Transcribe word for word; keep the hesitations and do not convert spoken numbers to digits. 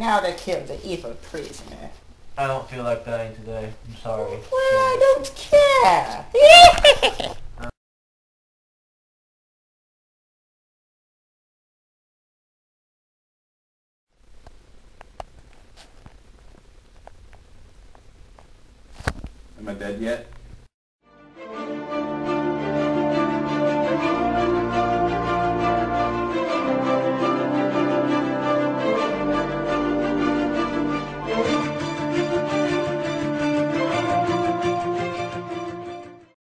now to kill the evil prisoner. I don't feel like dying today. I'm sorry. Well, I don't care. Am I dead yet?